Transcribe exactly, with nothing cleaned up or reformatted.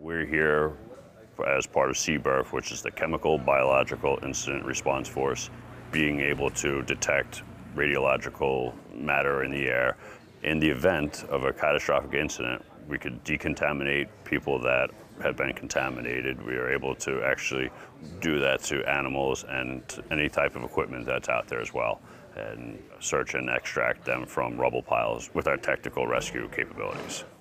We're here as part of C B I R F, which is the Chemical Biological Incident Response Force, being able to detect radiological matter in the air. In the event of a catastrophic incident, we could decontaminate people that have been contaminated. We are able to actually do that to animals and any type of equipment that's out there as well, and search and extract them from rubble piles with our technical rescue capabilities.